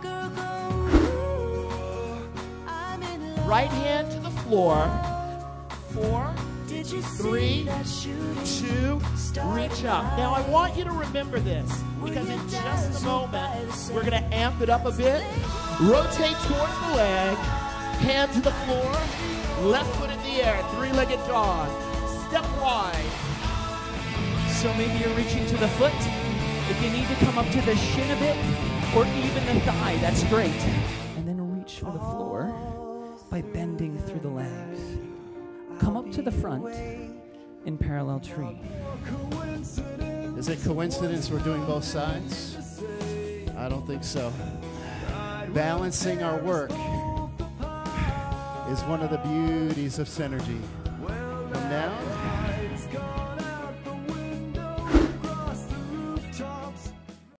Right hand to the floor. 4, 3, 2, reach up. Now I want you to remember this, because in just a moment, we're going to amp it up a bit. Rotate towards the leg, hand to the floor, left foot in the air, three-legged dog. Step wide. So maybe you're reaching to the foot. If you need to come up to the shin a bit, or even the thigh, that's great. And then reach for the floor by bending through the legs. Come up to the front in parallel tree. Is it coincidence we're doing both sides? I don't think so. Balancing our work is one of the beauties of Synergy. Come down.